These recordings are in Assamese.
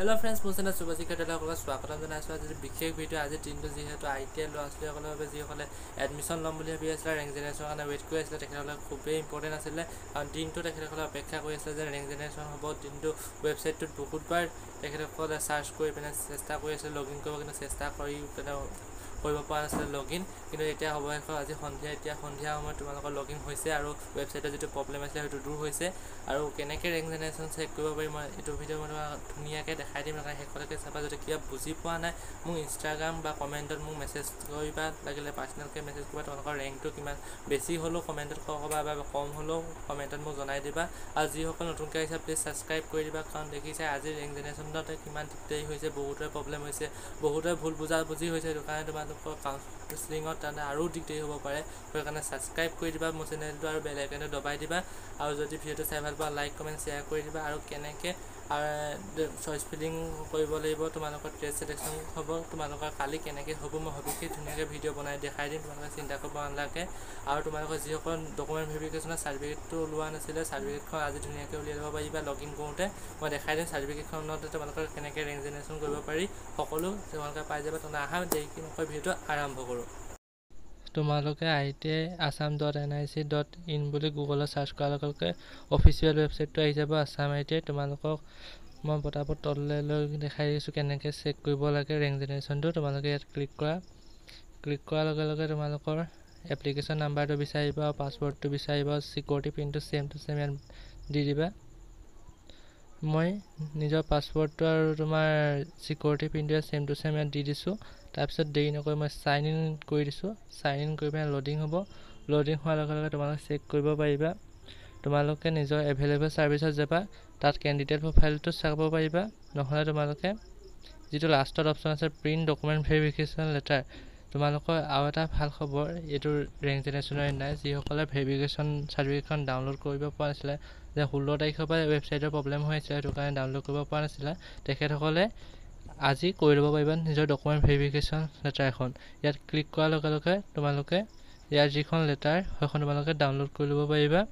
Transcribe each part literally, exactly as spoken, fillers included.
Hello friends, মোৰ চেনেল সুভাষিকাৰসকলক স্বাগতম জনাইছো। আজি বিশেষ ভিডিঅ' আজি দিনটো যিহেতু আই টি আই ল'ৰা ছোৱালীসকলৰ বাবে যিসকলে এডমিশ্যন ল'ম বুলি ভাবি আছিলে ৰেংক জেনেৰেশ্যনৰ কাৰণে ৱেইট কৰি আছিলে তেখেতসকলে খুবেই ইম্পৰ্টেণ্ট আছিলে কাৰণ দিনটো তেখেতসকলে অপেক্ষা কৰি আছিলে যে ৰেংক জেনেৰেশ্যন হ'ব। দিনটো ৱেবছাইটটোত বহুতবাৰ তেখেতসকলে চাৰ্চ কৰি পিনে চেষ্টা কৰি আছিলে লগ ইন কৰিব, কিন্তু চেষ্টা কৰি পিনে কৰিব পৰা নাছিলে লগ ইন, কিন্তু এতিয়া হ'ব শেষ আজি সন্ধিয়া এতিয়া সন্ধিয়া সময়ত তোমালোকৰ লগ ইন হৈছে আৰু ৱেবছাইটৰ যিটো প্ৰব্লেম আছিলে সেইটো দূৰ হৈছে। আৰু কেনেকৈ ৰেংক জেনেৰেশ্যন চেক কৰিব পাৰি মই এইটো ভিডিঅ' মই তোমাক ধুনীয়াকৈ দেখাই দিম। কাৰণ শেষলৈকে চাবা, যদি কিবা বুজি পোৱা নাই মোক ইনষ্টাগ্ৰাম বা কমেণ্টত মোক মেছেজ কৰিবা, লাগিলে পাৰ্চনেলকৈ মেছেজ কৰিবা। তোমালোকৰ ৰেংকটো কিমান বেছি হ'লেও কমেণ্টত ক'বা বা কম হ'লেও কমেণ্টত মোক জনাই দিবা। আৰু যিসকল নতুনকৈ আহিছে প্লিজ ছাবস্ক্ৰাইব কৰি দিবা, কাৰণ দেখিছে আজি ৰেংক জেনেৰেশ্যনতে কিমান দিগদাৰী হৈছে, বহুতৰে প্ৰব্লেম হৈছে, বহুতৰে ভুল বুজা বুজি হৈছে। সেইটো কাৰণে তোমালোকৰ কাউন্সেলিঙত তাৰমানে আৰু দিগদাৰী হ'ব পাৰে। সেইকাৰণে ছাবস্ক্ৰাইব কৰি দিবা মোৰ চেনেলটো আৰু বেল আইকনটো দবাই দিবা। আৰু যদি ভিডিঅ'টো চাই ভাল পোৱা লাইক কমেণ্ট শ্বেয়াৰ কৰি দিবা। আৰু কেনেকৈ চইচ ফিলিং কৰিব লাগিব, তোমালোকৰ ট্ৰেড চিলেকশ্যন হ'ব, তোমালোকৰ কালি কেনেকৈ হ'ব মই সবিশেষ ধুনীয়াকৈ ভিডিঅ' বনাই দেখাই দিম, তোমালোকে চিন্তা কৰিব নালাগে। আৰু তোমালোকৰ যিসকল ডকুমেণ্ট ভেৰিফিকেশ্যনৰ চাৰ্টিফিকেটটো ওলোৱা নাছিলে চাৰ্টিফিকেটখন আজি ধুনীয়াকৈ উলিয়াই ল'ব পাৰিবা লগ ইন কৰোঁতে। মই দেখাই দিম চাৰ্টিফিকেটখনতে তোমালোকৰ কেনেকৈ ৰেংক জেনেৰেশ্যন কৰিব পাৰি, সকলো তোমালোকে পাই যাবা। তোমালোকে আহা দেৰিকৈ নকৰি ভিডিঅ'টো আৰম্ভ কৰোঁ। তোমালোকে I T I Assam dot N I C dot in বুলি গুগলত চাৰ্চ কৰাৰ লগে লগে অফিচিয়েল ৱেবছাইটটো আহি যাব আছাম আই টি আই। তোমালোকক মই পটাপট তললৈ লৈ দেখাই দিছোঁ কেনেকৈ চেক কৰিব লাগে ৰেংক জেনেৰেশ্যনটো। তোমালোকে ইয়াত ক্লিক কৰা, ক্লিক কৰাৰ লগে লগে তোমালোকৰ এপ্লিকেশ্যন নাম্বাৰটো বিচাৰিব আৰু পাছৱৰ্ডটো বিচাৰিব। চিকিউৰিটি পিনটো ছেম টু ছেম ইয়াত দি দিবা। মই নিজৰ পাছৱৰ্ডটো আৰু তোমাৰ চিকিউৰিটি পিনটোৱে ছেম টু ছেম ইয়াত দি দিছোঁ। তাৰপিছত দেৰি নকৰি মই চাইন ইন কৰি দিছোঁ। চাইন ইন কৰি পিনে ল'ডিং হ'ব। ল'ডিং হোৱাৰ লগে লগে তোমালোকে চেক কৰিব পাৰিবা। তোমালোকে নিজৰ এভেইলেবল ছাৰ্ভিচত যাবা, তাত কেণ্ডিডেট প্ৰফাইলটো চাব পাৰিবা। নহ'লে তোমালোকে যিটো লাষ্টত অপশ্যন আছে প্ৰিণ্ট ডকুমেণ্ট ভেৰিফিকেশ্যন লেটাৰ, তোমালোকৰ আৰু এটা ভাল খবৰ এইটো ৰেংক জেনেৰেশ্যনৰ নাই। যিসকলে ভেৰিফিকেশ্যন চাৰ্টিফিকেটখন ডাউনলোড কৰিব পৰা নাছিলে, যে ষোল্ল তাৰিখৰ পৰা ৱেবছাইটৰ প্ৰব্লেম হৈ আছিলে সেইটো কাৰণে ডাউনলোড কৰিব পৰা নাছিলে, তেখেতসকলে আজি কৰি ল'ব পাৰিবা নিজৰ ডকুমেণ্ট ভেৰিফিকেশ্যন লেটাৰ এখন। ইয়াত ক্লিক কৰাৰ লগে লগে তোমালোকে ইয়াৰ যিখন লেটাৰ সেইখন তোমালোকে ডাউনলোড কৰি ল'ব পাৰিবা।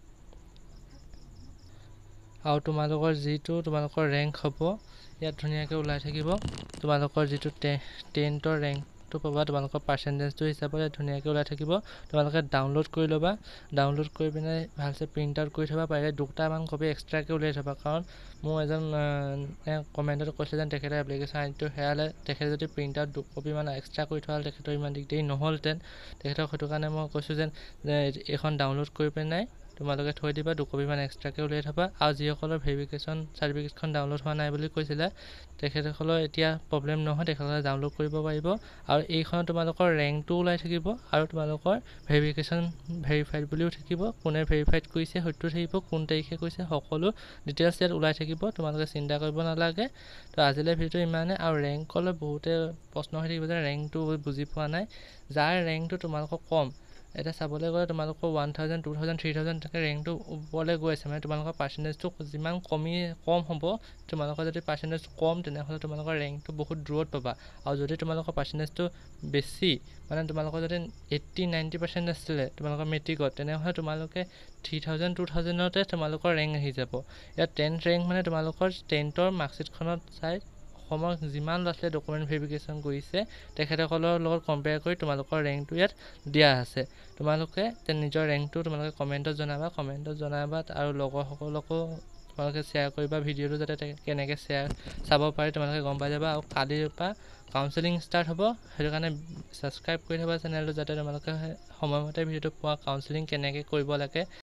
আৰু তোমালোকৰ যিটো তোমালোকৰ ৰেংক হ'ব ইয়াত ধুনীয়াকৈ ওলাই থাকিব। তোমালোকৰ যিটো টে টেন্থৰ ৰেংকটো পাবা, তোমালোকৰ পাৰ্চেণ্টেজটো হিচাপত ইয়াত ধুনীয়াকৈ ওলাই থাকিব। তোমালোকে ডাউনলোড কৰি ল'বা। ডাউনলোড কৰি পিনে ভালছে প্ৰিণ্ট আউট কৰি থ'বা, পাৰিলে দুটামান কপি এক্সট্ৰাকৈ উলিয়াই থ'বা। কাৰণ মোৰ এজন কমেণ্টত কৈছিলে যেন তেখেতে এপ্লিকেশ্যন আইডিটো হেৰালে, তেখেতে যদি প্ৰিণ্ট আউট দুকপিমান এক্সট্ৰা কৰি থোৱা হ'লে তেখেতৰ ইমান দিগদাৰী নহ'লহেঁতেন। তেখেতক সেইটো কাৰণে মই কৈছোঁ যেন এইখন ডাউনলোড কৰি পিনে তোমালোকে থৈ দিবা, দুকপিমান এক্সট্ৰাকৈ উলিয়াই থ'বা। আৰু যিসকলৰ ভেৰিফিকেশ্যন চাৰ্টিফিকেটখন ডাউনলোড হোৱা নাই বুলি কৈছিলে তেখেতসকলৰ এতিয়া প্ৰব্লেম নহয়, তেখেতসকলে ডাউনলোড কৰিব পাৰিব। আৰু এইখনত তোমালোকৰ ৰেংকটো ওলাই থাকিব আৰু তোমালোকৰ ভেৰিফিকেশ্যন ভেৰিফাইড বুলিও থাকিব, কোনে ভেৰিফাইড কৰিছে সেইটো থাকিব, কোন তাৰিখে কৰিছে সকলো ডিটেইলছ ইয়াত ওলাই থাকিব। তোমালোকে চিন্তা কৰিব নালাগে। তো আজিলৈ ভিডিঅ'টো ইমানে। আৰু ৰেংকলৈ বহুতে প্ৰশ্ন হৈ থাকিব যে ৰেংকটো বুজি পোৱা নাই। যাৰ ৰেংকটো তোমালোকৰ কম, এতিয়া চাবলৈ গ'লে তোমালোকৰ one thousand two thousand three thousand তেনেকৈ ৰেংকটো ওপৰলৈ গৈ আছে, মানে তোমালোকৰ পাৰ্চেণ্টেজটো যিমান কমি কম হ'ব, তোমালোকৰ যদি পাৰ্চেণ্টেজ কম তেনেহ'লে তোমালোকৰ ৰেংকটো বহুত দূৰত পাবা। আৰু যদি তোমালোকৰ পাৰ্চেণ্টেজটো বেছি, মানে তোমালোকৰ যদি এইট্টি নাইণ্টি পাৰ্চেণ্ট আছিলে তোমালোকৰ মেট্ৰিকত, তেনেহ'লে তোমালোকে থ্ৰী থাউজেণ্ড টু থাউজেণ্ডতে তোমালোকৰ ৰেংক আহি যাব। ইয়াত টেন্থ ৰেংক মানে তোমালোকৰ টেন্থৰ মাৰ্কশ্বিটখনত চাই অসমৰ যিমান ল'ৰা ছোৱালীয়ে ডকুমেণ্ট ভেৰিফিকেশ্যন কৰিছে তেখেতসকলৰ লগত কম্পেয়াৰ কৰি তোমালোকৰ ৰেংকটো ইয়াত দিয়া আছে। তোমালোকে নিজৰ ৰেংকটো তোমালোকে কমেণ্টত জনাবা, কমেণ্টত জনাবা আৰু লগৰসকলকো তোমালোকে শ্বেয়াৰ কৰিবা ভিডিঅ'টো, যাতে কেনেকৈ শ্বেয়াৰ চাব পাৰে তোমালোকে গম পাই যাবা। আৰু কালিৰ পৰা কাউন্সেলিং ষ্টাৰ্ট হ'ব, সেইটো কাৰণে ছাবস্ক্ৰাইব কৰি থ'বা চেনেলটো, যাতে তোমালোকে সময়মতে ভিডিঅ'টো পোৱা কাউন্সেলিং কেনেকৈ কৰিব লাগে